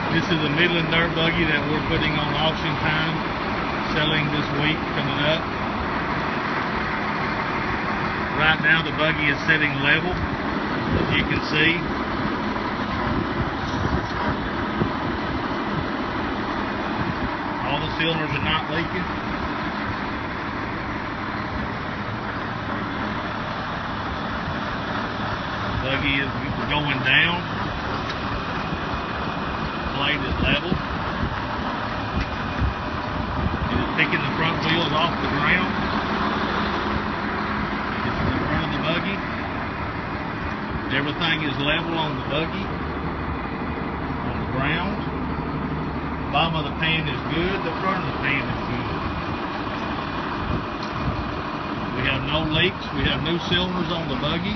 This is a Midland dirt buggy that we're putting on auction time, selling this week coming up. Right now the buggy is sitting level, as you can see. All the cylinders are not leaking. The buggy is going down. Blade is level. It is picking the front wheels off the ground. This is the front of the buggy. Everything is level on the buggy, on the ground. The bottom of the pan is good. The front of the pan is good. We have no leaks. We have new cylinders on the buggy.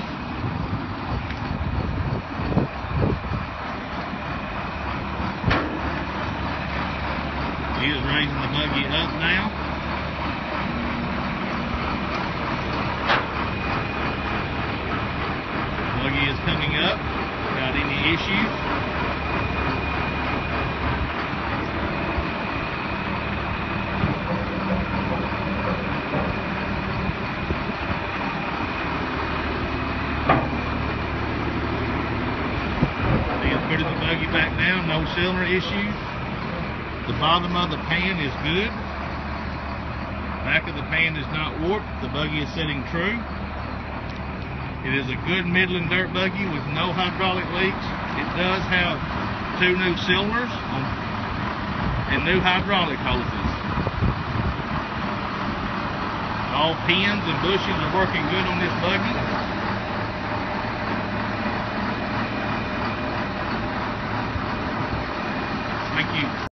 He is raising the buggy up now. Buggy is coming up. Got any issues? He is putting the buggy back down. No cylinder issues. The bottom of the pan is good. Back of the pan is not warped. The buggy is sitting true. It is a good Midland dirt buggy with no hydraulic leaks. It does have 2 new cylinders and new hydraulic hoses. All pins and bushings are working good on this buggy. Thank you.